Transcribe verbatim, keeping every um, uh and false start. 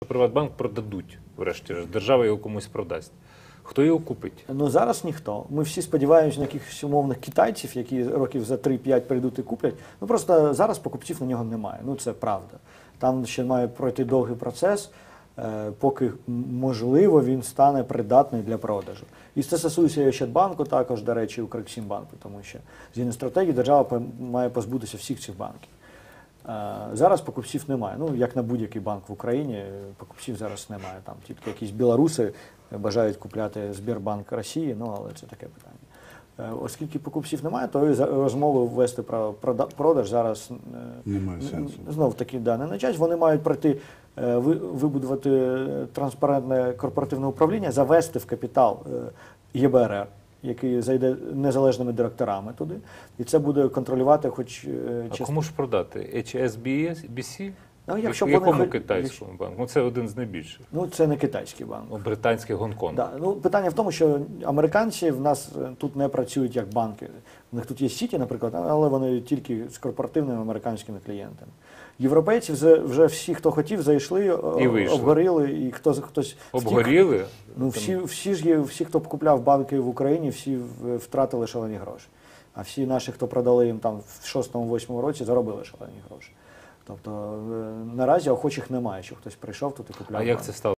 Приватбанк продадуть, врешті-решт, держава його комусь продасть. Хто його купить? Ну зараз ніхто. Ми всі сподіваємося на якихось умовних китайців, які років за три-п'ять прийдуть і куплять. Ну просто зараз покупців на нього немає. Ну це правда. Там ще має пройти довгий процес, е, поки можливо він стане придатний для продажу. І це стосується і Ощадбанку також, до речі, і Укрексімбанку, тому що згідно стратегії держава має позбутися всіх цих банків. Зараз покупців немає. Ну, як на будь-який банк в Україні, покупців зараз немає. Там тільки якісь білоруси бажають купляти Сбербанк Росії, ну, але це таке питання. Оскільки покупців немає, то і розмови ввести про продаж зараз немає сенсу. Знов таки, да, не на час. Вони мають пройти, вибудувати транспарентне корпоративне управління, завести в капітал Е Б Р Р, який зайде незалежними директорами туди, і це буде контролювати хоч... А часто. Кому ж продати? Ейч Ес Бі Сі? Ну, якщо якому вони... китайському банку? Ну, це один з найбільших. Ну, це не китайський банк. Ну, британський Гонконг. Да. Ну, питання в тому, що американці в нас тут не працюють як банки. У них тут є Сіті, наприклад, але вони тільки з корпоративними американськими клієнтами. Європейці вже, вже всі, хто хотів, зайшли, і обгоріли, і хто, хтось... Обгоріли? Втік. Ну, всі, всі ж є, всі, хто купляв банки в Україні, всі втратили шалені гроші. А всі наші, хто продали їм там в шостому-восьмому році, заробили шалені гроші. Тобто наразі охочих немає, що хтось прийшов тут і купляв. А як банк. це стало?